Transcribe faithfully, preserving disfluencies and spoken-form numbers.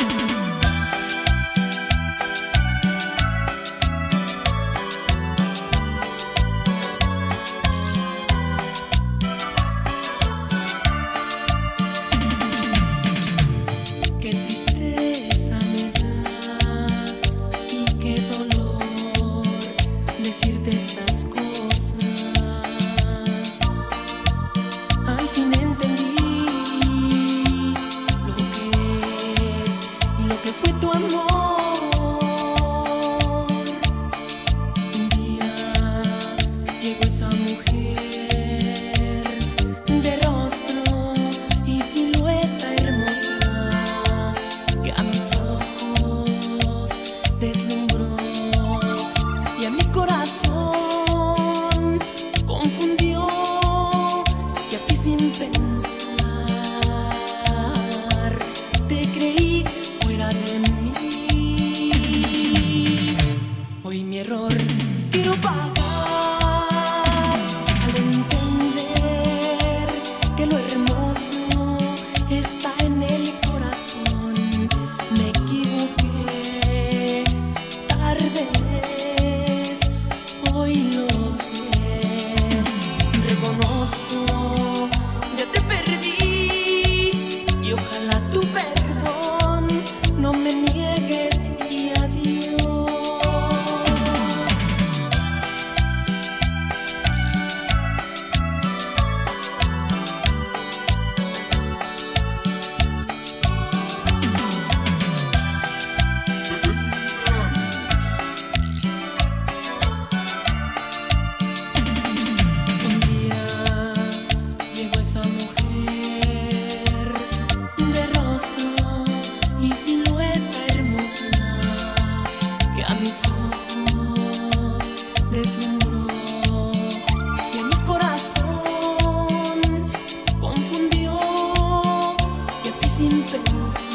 Decirte estas cosas, al fin entendí lo que es y lo que fue tu amor. Un día llegó esa mujer de rostro y silueta hermosa que a mis ojos deslumbró y a mi corazón confundió, y a ti sin pensar te creí fuera de mí. Hoy mi error quiero pagar al entender que lo hermoso está en el corazón. Me equivoqué tarde, hoy lo sé, reconozco, ya te perdí y ojalá tu perdón no me niegues y adiós. Y silueta hermosa que a mis ojos deslumbró y a mi corazón confundió, y a ti sin pensar